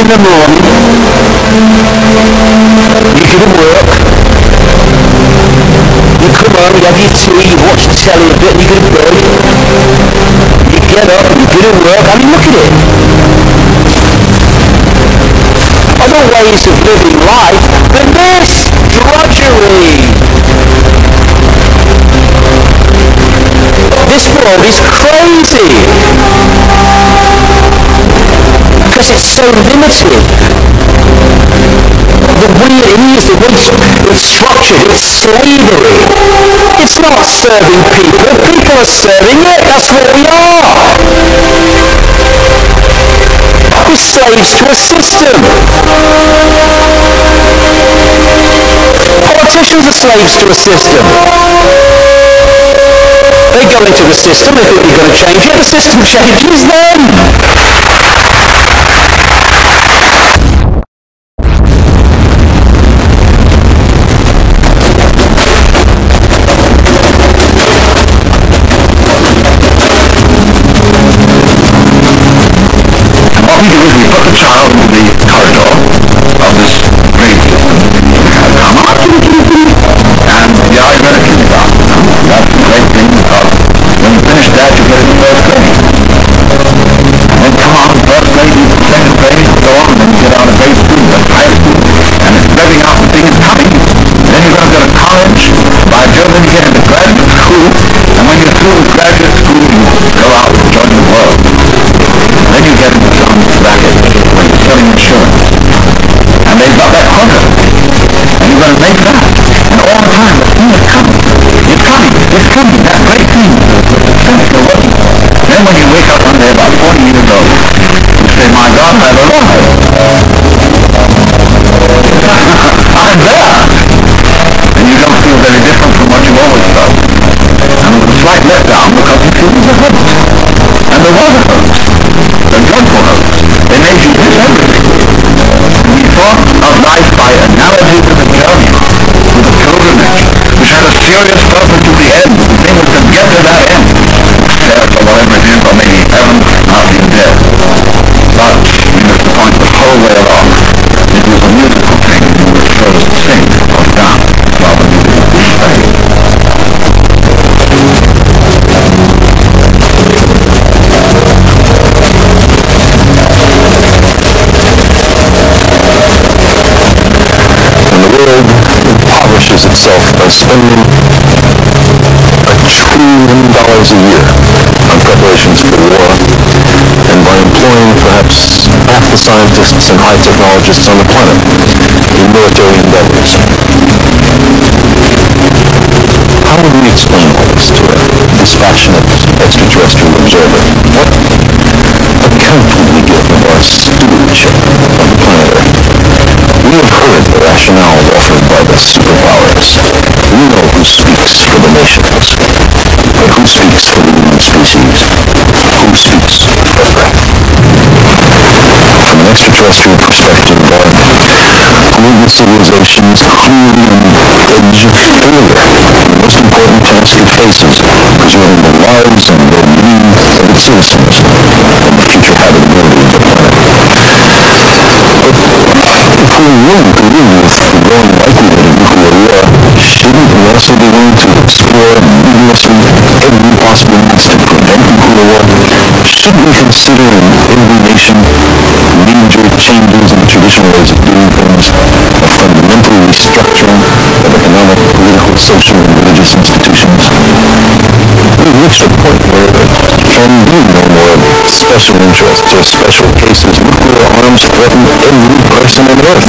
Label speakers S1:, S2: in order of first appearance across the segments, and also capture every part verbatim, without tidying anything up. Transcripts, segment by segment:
S1: in the morning, you go to work, you come home, you have your tea, you watch the telly a bit, you go to bed, you get up, you go to work, I mean look at it. Other ways of living life than this drudgery. This world is crazy because it's so limited. The way it is, the way it's structured, it's slavery. It's not serving people, people are serving it, that's what we are. We're slaves to a system. Politicians are slaves to a system. They go into the system, they think they're going to change it, the system changes them.
S2: What we do is we put the child into the corridor of this great come up and the eyes are kindergarten. That's the great thing because when you finish that you get into first grade. And then come on, first grade, second grade, so on, and then you get on to grade school, then high school, and it's revving out the thing is coming. Then you're going to go to college, by Jove, then you get into graduate school, and when you're through with graduate school you go out and join the world. Then you get into some racket when you're selling insurance. And they've got that quota. And you're going to make that. And all the time the thing is coming. It's coming. It's coming. That great thing. That's you're working for. Then when you wake up one day about forty years old, you say, my God, I'm alive. I'm there. And you don't feel very different from what you always felt. And with a slight letdown because you feel the host. And the water host. The joyful host. They made you do everything. We thought of life by analogy to the journey, to the pilgrimage, which had a serious purpose to the end. The thing was to get to that end. Death or whatever it is, or maybe heaven after you're dead. But we missed the point the whole way along. It was a musical thing in which chose to sing or dance rather than to play.
S3: Impoverishes itself by spending a trillion dollars a year on preparations for war, and by employing perhaps half the scientists and high technologists on the planet in military endeavors. How would we explain all this to a dispassionate extraterrestrial observer? What account would we give of our stewardship of the planet Earth? We have heard the rationales offered by the superpowers. We know who speaks for the nations, but who speaks for the human species? Who speaks for Earth? From an extraterrestrial perspective, uh, global civilizations clearly on the edge of failure. The most important task it faces, preserving the lives and well-being of its citizens and the future habitability of the planet. If we're willing to live with the growing likelihood of nuclear war, shouldn't we also be willing to explore vigorously every possible means to prevent nuclear war? Shouldn't we consider in every nation major changes in the traditional ways of doing things, a fundamental restructuring of economic, political, social, and religious institutions? We've reached a point where there can be no more special interests or special cases. Nuclear arms threaten every person on Earth.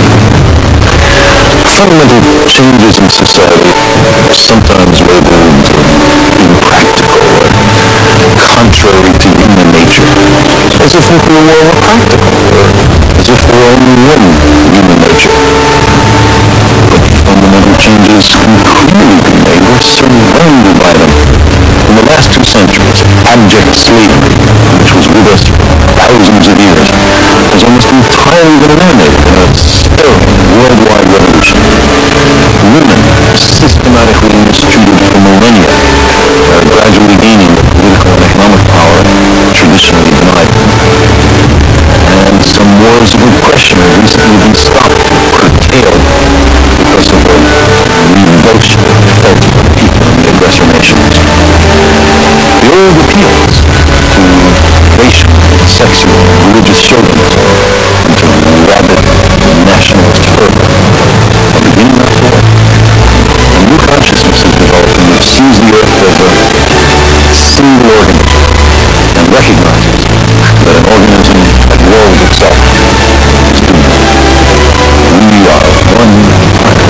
S3: Fundamental changes in society are sometimes labeled impractical or contrary to human nature, as if nuclear war were practical, or as if there were only one human nature. But fundamental changes can clearly be made. We're surrounded by them. In the last two centuries, abject slavery, which was with us for thousands of years, has almost entirely been eliminated in a stirring worldwide revolution. Women, systematically mistreated for millennia, are gradually gaining the political and economic power traditionally denied them. And some war is a good question. It recently been stopped, curtailed, because of the revulsion it felt of the people in the aggressor nations. The old appeals to racial, sexual, religious chauvinism, and to rabid nationalist fervor are beginning to work. A new consciousness is developing which sees the earth as a single organism and recognizes that an organism at war with itself is doomed. We are one planet.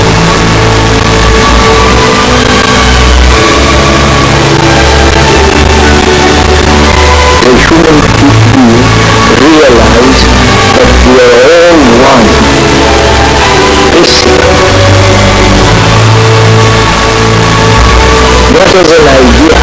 S1: The human being realize that we are all one. This not as an idea,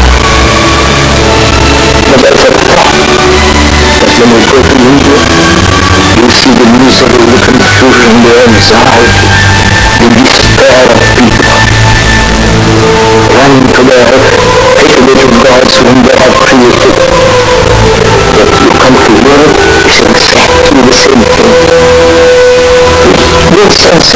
S1: but as a fact. That when we go to India, you see the misery, the confusion, the anxiety, the despair of people running to their created gods whom they have created. But you come to Europe, it's exactly the same thing. It makes sense.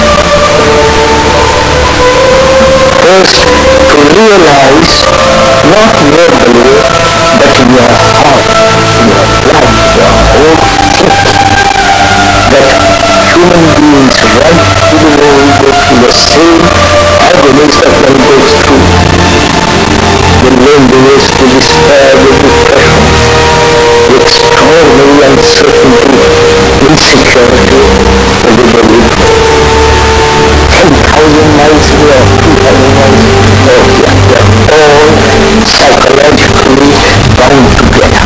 S1: First, to realize, not verbally, but in your heart, in your life, your whole truth, that human beings right through the world go through the same agonies that one goes through. The loneliness, the despair, the depression, the extraordinary uncertainty, insecurity of the belief. ten thousand miles away or two thousand miles away, they are all psychologically bound together.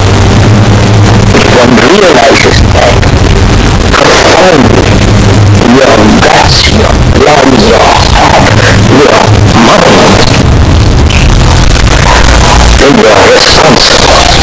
S1: If one realizes that profoundly, your guts, your blood, your heart, your mind, then your response.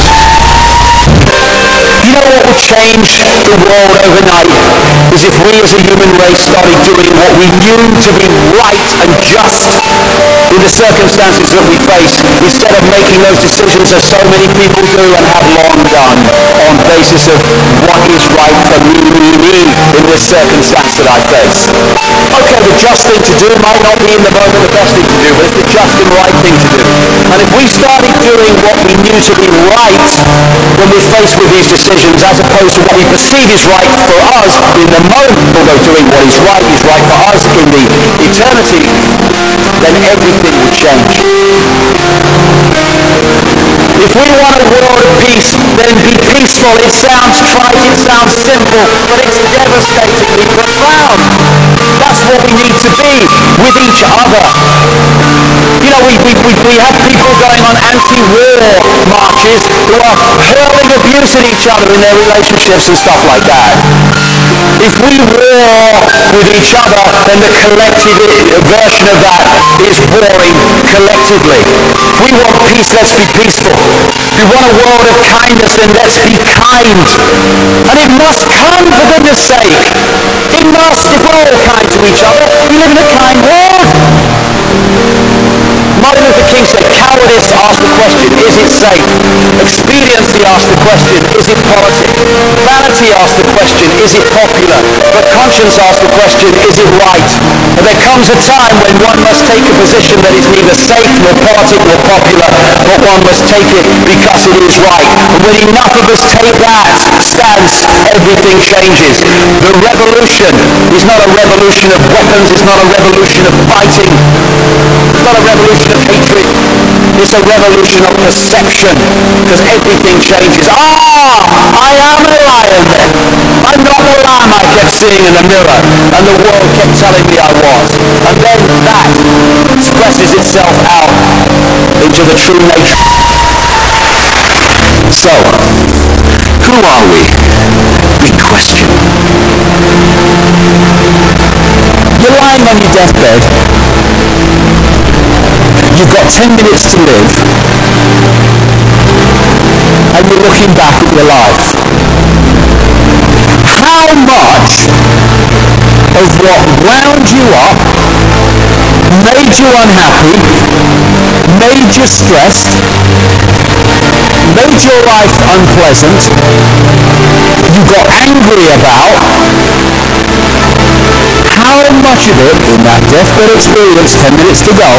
S4: You know what would change the world overnight is if we as a human race started doing what we knew to be right and just in the circumstances that we face, instead of making those decisions as so many people do and have long done on basis of what is right for me, me, me in this circumstance that I face. Okay, the just thing to do might not be in the moment the best thing to do, but it's the just and right thing to do. And if we started doing what we knew to be right when we're faced with these decisions, as opposed to what we perceive is right for us in the moment, although doing what is right is right for us in the eternity, then everything would change. If we want a world of peace, then be peaceful. It sounds trite, it sounds simple, but it's devastatingly profound. That's what we need to be with each other. You know, we, we, we, we have people going on anti-war marches who are hurling abuse at each other in their relationships and stuff like that. If we war with each other, then the collective version of that is warring collectively. If we want peace, let's be peaceful. If we want a world of kindness, then let's be kind. And it must come, for goodness sake. It must, if we're all kind to each other, we live in a kind world. Martin Luther King said, cowardice asks the question, is it safe? Expediency asks the question, is it politic? Vanity asks the question, is it popular? But conscience asks the question, is it right? And there comes a time when one must take a position that is neither safe nor politic nor popular, but one must take it because it is right. And when enough of us take that stance, everything changes. The revolution is not a revolution of weapons, it's not a revolution of fighting, it's not a revolution of hatred, it's a revolution of perception, because everything changes. Ah, I am a lion then. I'm not the lamb I kept seeing in the mirror, and the world kept telling me I was. And then that expresses itself out into the true nature.
S3: So, who are we? Big question.
S4: You're lying on your deathbed. You've got ten minutes to live. And you're looking back at your life. How much of what wound you up, made you unhappy, made you stressed, made your life unpleasant, you got angry about, how much of it in that deathbed experience, ten minutes to go,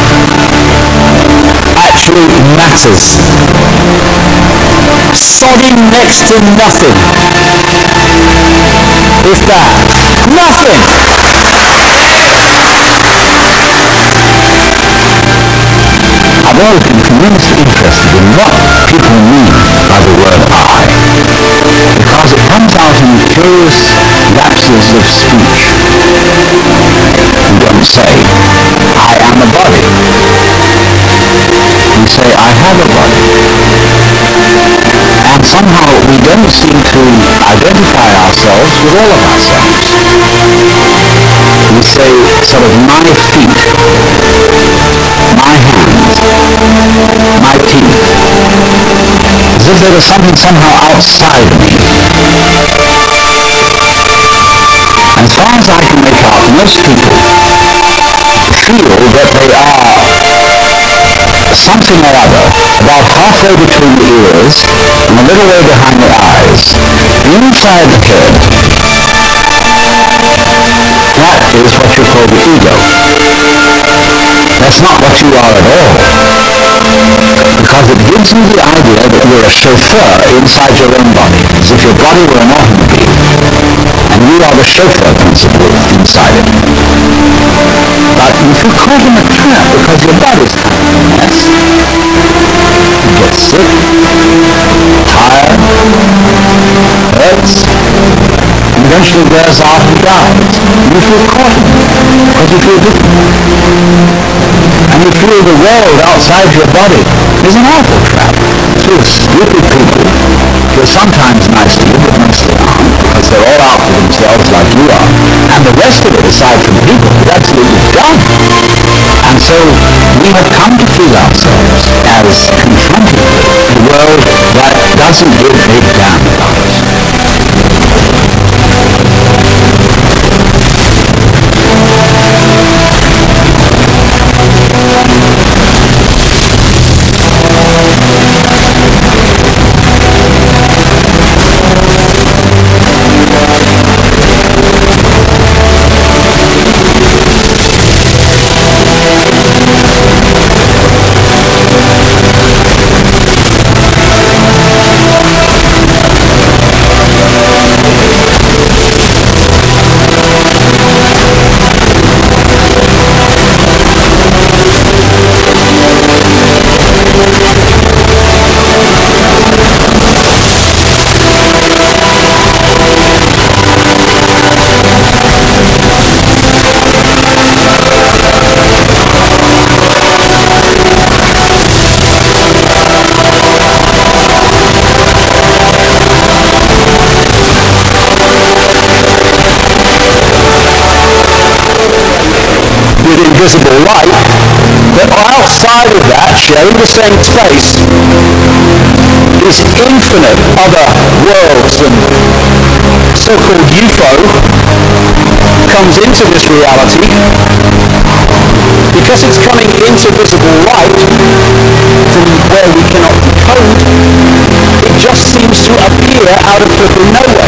S4: actually matters? Sodding next to nothing. If that. Nothing!
S3: I've always been tremendously interested in what people mean by the word I, because it comes out in curious lapses of speech. We don't say, I am a body. We say, I have a body. And somehow we don't seem to identify ourselves with all of ourselves. We say, sort of, my feet, my hands, my teeth, as if there was something somehow outside me. As far as I can make out, most people feel that they are something or other, about halfway between the ears and a little way behind the eyes, inside the head. That is what you call the ego. That's not what you are at all, because it gives you the idea that you're a chauffeur inside your own body, as if your body were an automobile, and you are the chauffeur principle inside it. But you should call them a trap, because your body's kind of a mess. You get sick, tired, hurts, and eventually wears off and dies. You feel caught in it, because you feel different. And you feel the world outside your body is an awful trap. Full of stupid people who are sometimes nice to you, but mostly aren't, because they're all out for themselves like you are. And the rest of it, aside from people, is absolutely dumb. And so we have come to feel ourselves as confronted with a world that doesn't give a damn about us.
S4: Invisible light, but outside of that, sharing the same space, is infinite other worlds, and so-called U F O comes into this reality because it's coming into visible light from where we cannot decode. It just seems to appear out of flipping nowhere.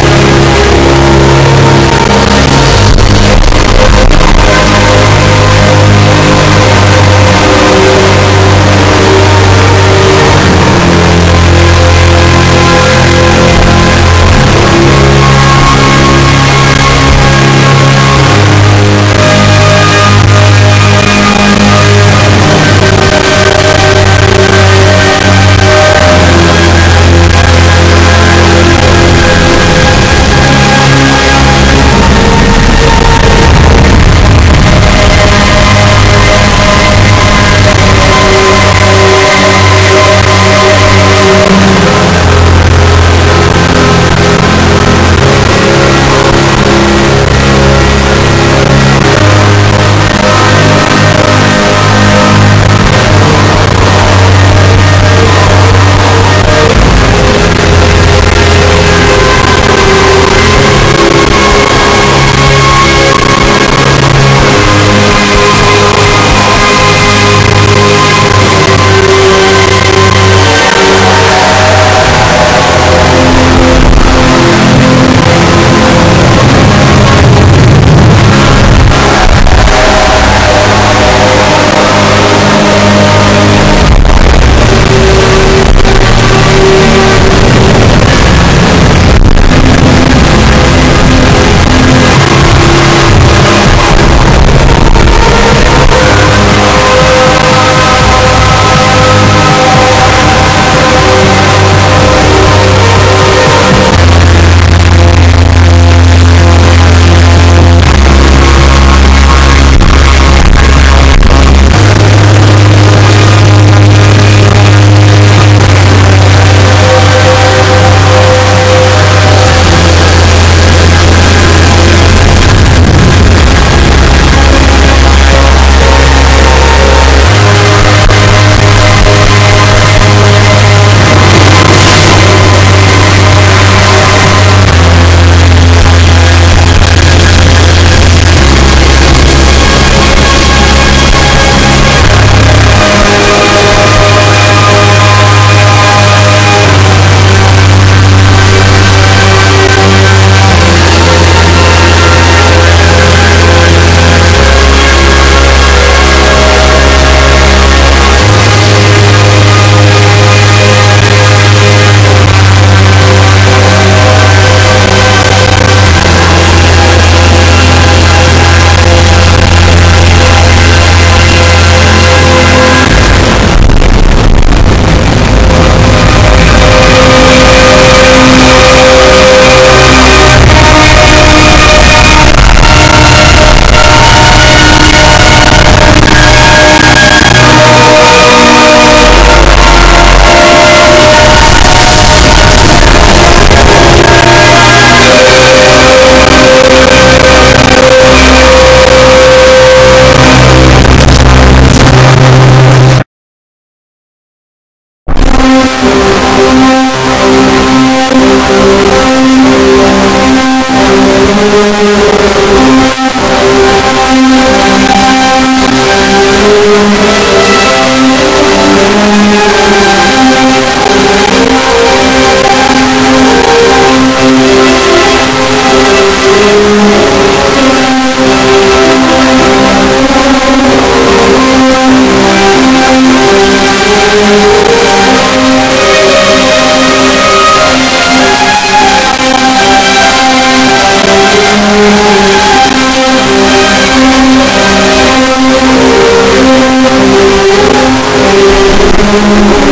S1: Thank you.